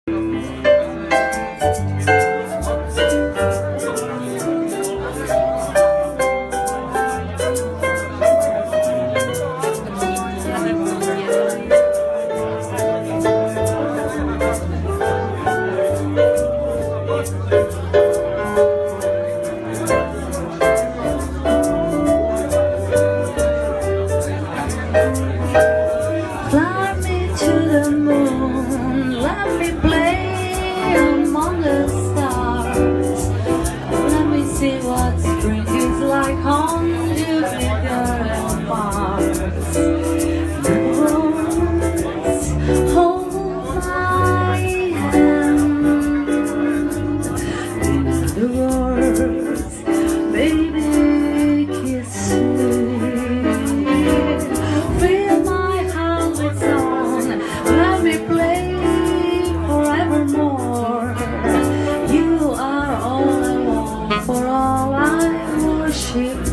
Fly me to the moon, let me play among the stars. Let me see what spring is like on Jupiter and Mars. The rose, hold my hand. The words, baby, kiss me. Fill my heart with song, let me play forevermore. You are all I want, for all I worship.